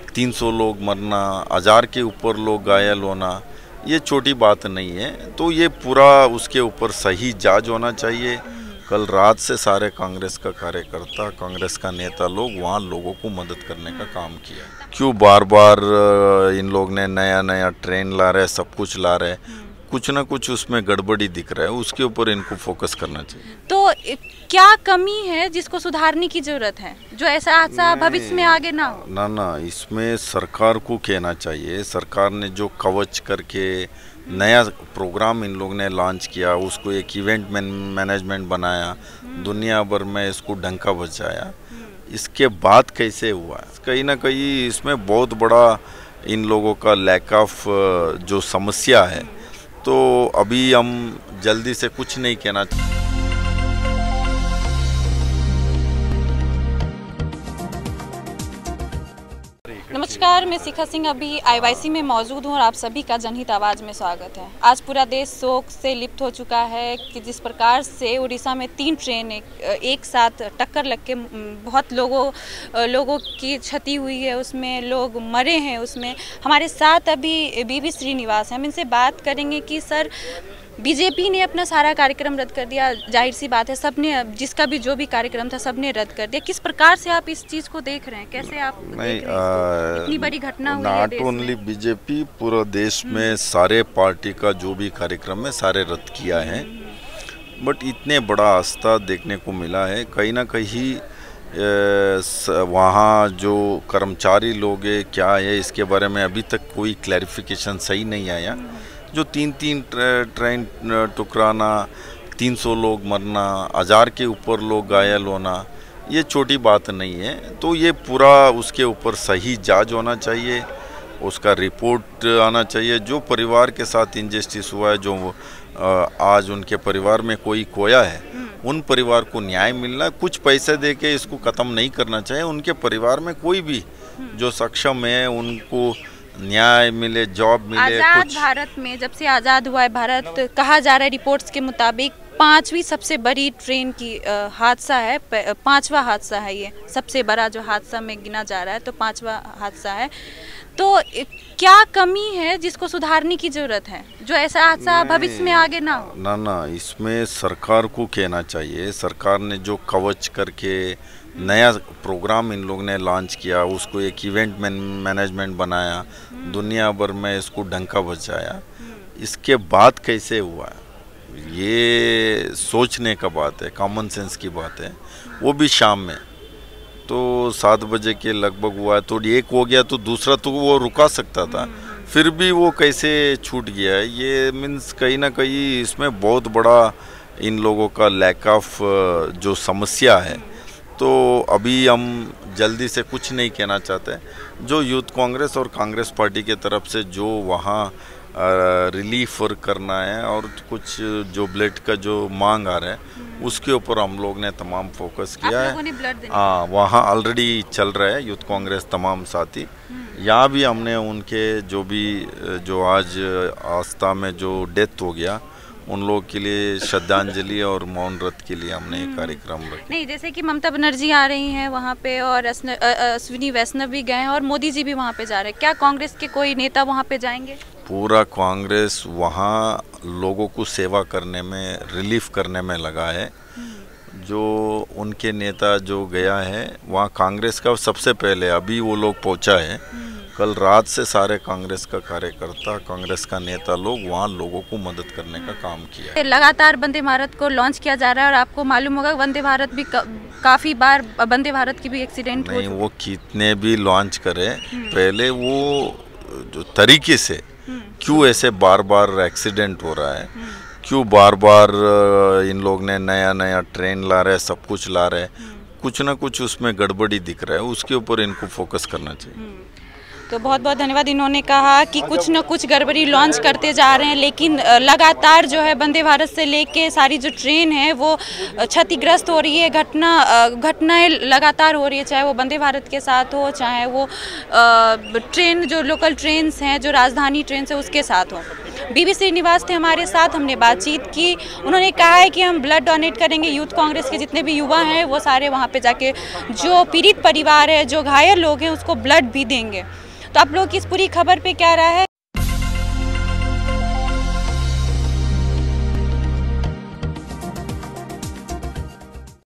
300 लोग मरना, 1000 के ऊपर लोग घायल होना, ये छोटी बात नहीं है। तो ये पूरा उसके ऊपर सही जांच होना चाहिए। कल रात से सारे कांग्रेस का कार्यकर्ता, कांग्रेस का नेता लोग वहाँ लोगों को मदद करने का काम किया। क्यों बार बार इन लोग ने नया नया ट्रेन ला रहे, सब कुछ ला रहे, कुछ ना कुछ उसमें गड़बड़ी दिख रहा है, उसके ऊपर इनको फोकस करना चाहिए। तो क्या कमी है जिसको सुधारने की जरूरत है, जो ऐसा हादसा भविष्य में आगे ना हो? ना, इसमें सरकार को कहना चाहिए। सरकार ने जो कवच करके नया प्रोग्राम इन लोग ने लॉन्च किया, उसको एक इवेंट मैनेजमेंट बनाया, दुनिया भर में इसको डंका बजाया, इसके बाद कैसे हुआ? कहीं ना कहीं इसमें बहुत बड़ा इन लोगों का लैक ऑफ जो समस्या है। तो अभी हम जल्दी से कुछ नहीं कहना। नमस्कार, मैं शिखा सिंह अभी आईवाईसी में मौजूद हूँ और आप सभी का जनहित आवाज़ में स्वागत है। आज पूरा देश शोक से लिप्त हो चुका है कि जिस प्रकार से उड़ीसा में 3 ट्रेन एक साथ टक्कर लग के बहुत लोगों की क्षति हुई है, उसमें लोग मरे हैं। उसमें हमारे साथ अभी बीबी श्रीनिवास हैं। हम इनसे बात करेंगे कि सर, बीजेपी ने अपना सारा कार्यक्रम रद्द कर दिया, जाहिर सी बात है, सबने जिसका भी जो भी कार्यक्रम था सबने रद्द कर दिया। किस प्रकार से आप इस चीज़ को देख रहे हैं, कैसे आप देख रहे हैं? इतनी बड़ी घटना हुई है देश में। नॉट ओनली बीजेपी, पूरा देश में सारे पार्टी का जो भी कार्यक्रम है सारे रद्द किया है। बट इतने बड़ा आस्था देखने को मिला है। कहीं ना कहीं वहाँ जो कर्मचारी लोग है क्या है, इसके बारे में अभी तक कोई क्लैरिफिकेशन सही नहीं आया। जो 3 ट्रेन टुकराना, 300 लोग मरना, 1000 के ऊपर लोग घायल होना, ये छोटी बात नहीं है। तो ये पूरा उसके ऊपर सही जांच होना चाहिए, उसका रिपोर्ट आना चाहिए। जो परिवार के साथ इंजस्टिस हुआ है, जो आज उनके परिवार में कोई खोया है, उन परिवार को न्याय मिलना। कुछ पैसे दे के इसको ख़त्म नहीं करना चाहिए। उनके परिवार में कोई भी जो सक्षम है उनको न्याय मिले, जॉब मिले। आज़ाद भारत में जब से आज़ाद हुआ है भारत, कहा जा रहा है रिपोर्ट्स के मुताबिक 5वीं सबसे बड़ी ट्रेन की हादसा है, 5वां हादसा है। ये सबसे बड़ा जो हादसा में गिना जा रहा है, तो 5वां हादसा है। तो क्या कमी है जिसको सुधारने की जरूरत है, जो ऐसा हादसा भविष्य में आगे ना हो? ना, इसमें सरकार को कहना चाहिए। सरकार ने जो कवच करके नया प्रोग्राम इन लोग ने लॉन्च किया, उसको एक इवेंट मैनेजमेंट बनाया, दुनिया भर में इसको डंका बजाया, इसके बाद कैसे हुआ? ये सोचने का बात है, कॉमन सेंस की बात है। वो भी शाम में तो 7 बजे के लगभग हुआ है, तो एक हो गया तो दूसरा तो वो रुका सकता था, फिर भी वो कैसे छूट गया है? ये मीन्स कहीं ना कहीं इसमें बहुत बड़ा इन लोगों का लैक ऑफ जो समस्या है। तो अभी हम जल्दी से कुछ नहीं कहना चाहते। जो यूथ कांग्रेस और कांग्रेस पार्टी के तरफ से जो वहाँ रिलीफ वर्क करना है और कुछ जो ब्लड का जो मांग आ रहा है, उसके ऊपर हम लोग ने तमाम फोकस किया है। हाँ, वहाँ ऑलरेडी चल रहा है यूथ कांग्रेस तमाम साथी। यहाँ भी हमने उनके जो आज आस्था में जो डेथ हो गया, उन लोगों के लिए श्रद्धांजलि और मौन व्रत के लिए हमने एक कार्यक्रम रखा। नहीं, जैसे कि ममता बनर्जी आ रही हैं वहाँ पे और अश्विनी वैष्णव भी गए हैं और मोदी जी भी वहाँ पे जा रहे हैं, क्या कांग्रेस के कोई नेता वहाँ पे जाएंगे? पूरा कांग्रेस वहाँ लोगों को सेवा करने में, रिलीफ करने में लगा है। जो उनके नेता जो गया है वहाँ कांग्रेस का सबसे पहले अभी वो लोग पहुँचा है। कल रात से सारे कांग्रेस का कार्यकर्ता, कांग्रेस का नेता लोग वहाँ लोगों को मदद करने का काम किया। लगातार वंदे भारत को लॉन्च किया जा रहा है और आपको मालूम होगा वंदे भारत भी काफ़ी बार वंदे भारत की भी एक्सीडेंट नहीं, वो कितने भी लॉन्च करे, पहले वो जो तरीके से क्यों ऐसे बार बार एक्सीडेंट हो रहा है, क्यों बार बार इन लोग ने नया नया ट्रेन ला रहे, सब कुछ ला रहे, कुछ ना कुछ उसमें गड़बड़ी दिख रहा है, उसके ऊपर इनको फोकस करना चाहिए। तो बहुत बहुत धन्यवाद। इन्होंने कहा कि कुछ न कुछ गड़बड़ी लॉन्च करते जा रहे हैं, लेकिन लगातार जो है वंदे भारत से लेके सारी जो ट्रेन है वो क्षतिग्रस्त हो रही है। घटनाएं लगातार हो रही है, चाहे वो वंदे भारत के साथ हो, चाहे वो ट्रेन जो लोकल ट्रेन्स हैं, जो राजधानी ट्रेन है उसके साथ हो। बीवी श्रीनिवास थे हमारे साथ, हमने बातचीत की। उन्होंने कहा है कि हम ब्लड डोनेट करेंगे, यूथ कांग्रेस के जितने भी युवा हैं वो सारे वहाँ पे जाके जो पीड़ित परिवार है, जो घायल लोग हैं, उसको ब्लड भी देंगे। तो आप लोग की इस पूरी खबर पे क्या राय है?